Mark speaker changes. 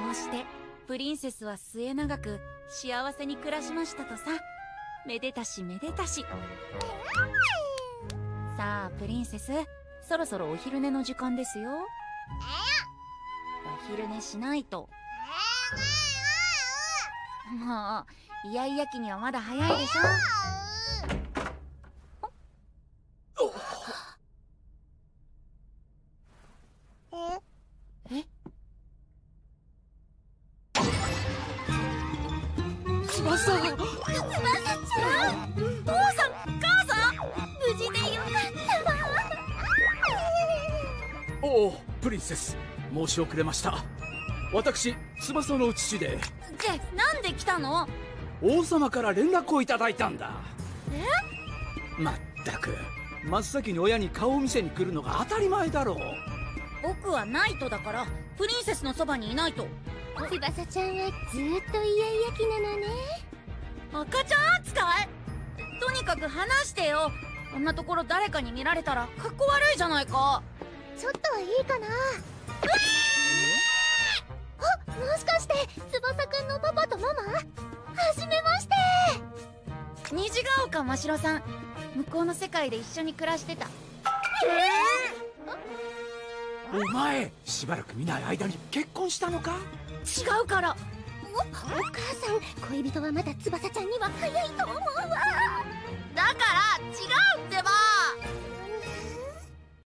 Speaker 1: うしてプリンセスは末永く幸せに暮らしましたとさ。めでたしめでたし。さあプリンセス、そろそろお昼寝の時間ですよ。お昼寝しないと。もうイヤイヤ期にはまだ早いでしょ。え？翼ちゃん、父さん、母さん、無事でよかったわ。
Speaker 2: おお、プリンセス、申し遅れました。私、翼の父で。
Speaker 1: なんで来たの？
Speaker 2: 王様から連絡をいただいたんだ。まったく、真っ先に親に顔を見せに来るのが当たり前だろう。
Speaker 1: 僕はナイトだからプリンセスのそばにいないと。
Speaker 3: 翼ちゃんはずっとイヤイヤ期なのね。
Speaker 1: 赤ちゃん扱い？とにかく話してよ。こんなところ誰かに見られたらかっこ悪いじゃないか。
Speaker 3: ちょっとはいいかな。あ、もしかして翼くんのパパとママ？はじめまして。
Speaker 1: 虹ヶ丘ましろさん、向こうの世界で一緒に暮らしてた。
Speaker 2: お前、しばらく見ない間に結婚したのか？
Speaker 1: 違うから。
Speaker 3: お母さん、恋人はまだ翼ちゃんには早いと思うわ。
Speaker 1: だから違うってば。